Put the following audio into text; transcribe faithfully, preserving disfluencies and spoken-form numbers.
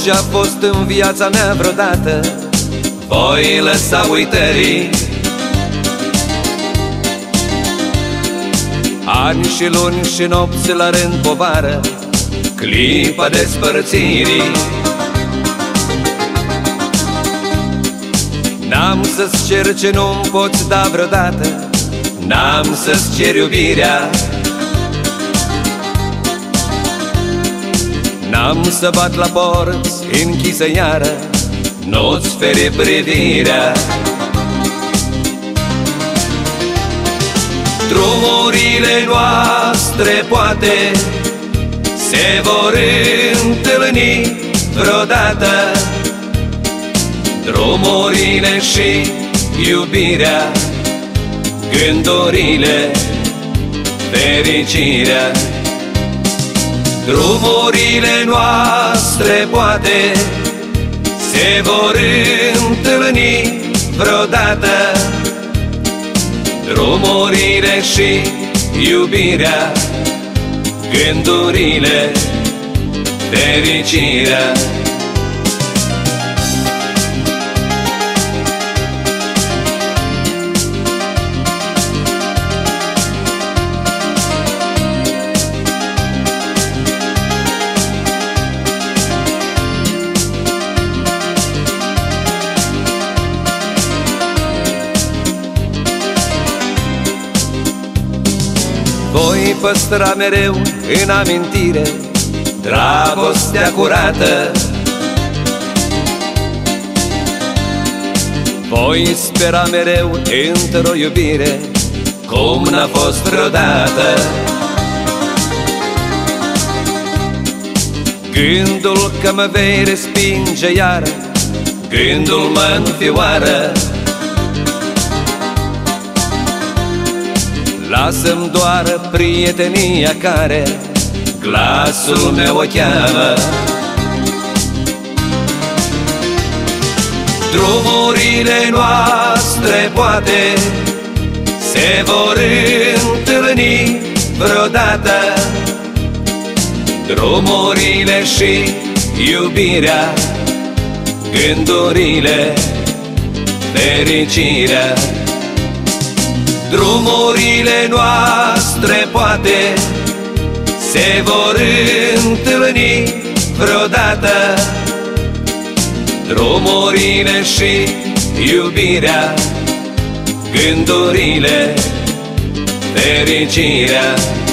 ce-a fost în viața mea vreodată voi lăsa uitării. Ani și luni și nopți la rând povară, clipa despărțirii. N-am să-ți cer ce nu-mi poți da vreodată, n-am să-ți cer iubirea. N-am să bat la porți închise iară, nu-ți feri privirea. Drumurile noastre poate se vor întâlni vreodată, drumurile și iubirea, gândurile, fericirea. Drumurile noastre poate se vor întâlni vreodată, drumurile și iubirea, gândurile, fericirea. Voi păstra mereu în amintire dragostea curată. Voi spera mereu într-o iubire cum n-a fost vreodată. Gândul că mă vei respinge iară, gândul mă înfioară. Lasă-mi doar prietenia care glasul meu o cheamă. Drumurile noastre poate se vor întâlni vreodată, drumurile și iubirea, gândurile, fericirea. Drumurile noastre poate se vor întâlni vreodată, drumurile și iubirea, gândurile, fericirea.